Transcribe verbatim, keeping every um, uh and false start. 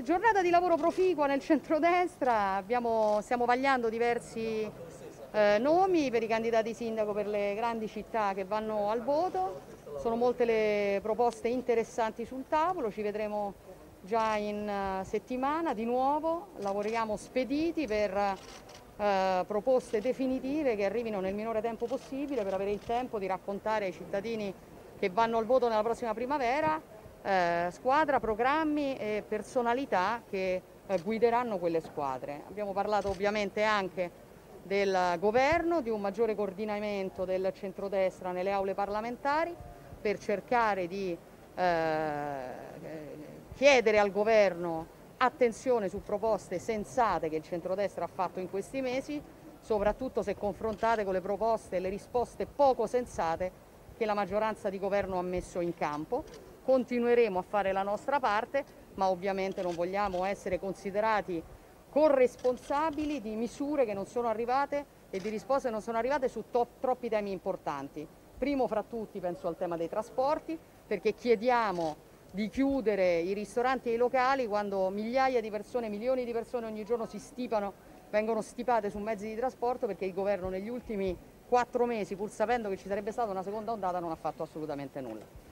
Giornata di lavoro proficua nel centrodestra, abbiamo, stiamo vagliando diversi eh, nomi per i candidati sindaco per le grandi città che vanno al voto. Sono molte le proposte interessanti sul tavolo, ci vedremo già in uh, settimana di nuovo, lavoriamo spediti per uh, proposte definitive che arrivino nel minore tempo possibile per avere il tempo di raccontare ai cittadini che vanno al voto nella prossima primavera Eh, squadra, programmi e personalità che eh, guideranno quelle squadre. Abbiamo parlato ovviamente anche del governo, di un maggiore coordinamento del centrodestra nelle aule parlamentari per cercare di eh, chiedere al governo attenzione su proposte sensate che il centrodestra ha fatto in questi mesi, soprattutto se confrontate con le proposte e le risposte poco sensate che la maggioranza di governo ha messo in campo. Continueremo a fare la nostra parte, ma ovviamente non vogliamo essere considerati corresponsabili di misure che non sono arrivate e di risposte che non sono arrivate su troppi temi importanti. Primo fra tutti penso al tema dei trasporti, perché chiediamo di chiudere i ristoranti e i locali quando migliaia di persone, milioni di persone ogni giorno si stipano, vengono stipate su mezzi di trasporto, perché il governo negli ultimi quattro mesi, pur sapendo che ci sarebbe stata una seconda ondata, non ha fatto assolutamente nulla.